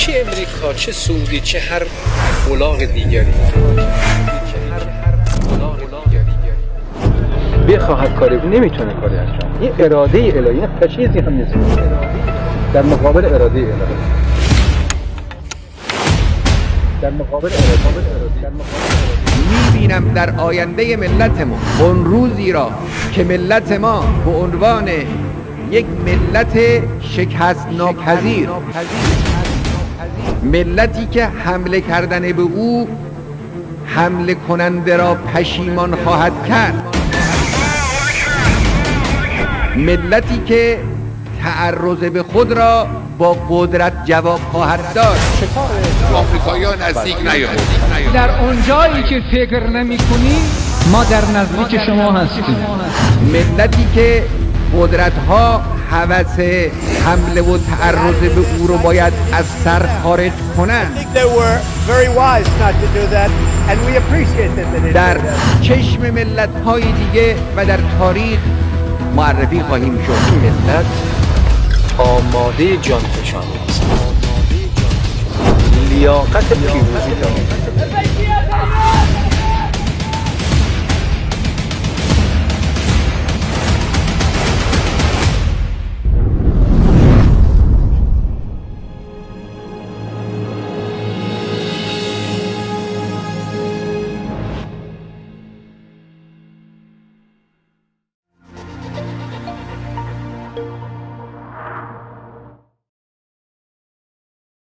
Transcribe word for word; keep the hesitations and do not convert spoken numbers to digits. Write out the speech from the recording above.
چه امریکا، چه سعودی، چه هر الاغ دیگری بخواهد کاری نمیتونه کاری انجام. این اراده الهی، این چیزی هم نیست در مقابل اراده الهی. در مقابل اراده میبینم در آینده ملتمون اون روزی را که ملت ما به عنوان یک ملت شکست ناپذیر، ملتی که حمله کردن به او حمله کننده را پشیمان خواهد کرد، ملتی که تعرض به خود را با قدرت جواب خواهد داد. آفریقایی‌ها نزدیک نیاید. در اونجایی که فکر نمی‌کنی ما در نزدیک شما هستیم. ملتی که قدرت‌ها هوس حمله و تعرض به او رو باید از سر خارج کنند. در چشم ملت‌های دیگه و در تاریخ معرفی خواهیم شد. ملت آماده جانفشانی است، لیاقت پیروزی دارد.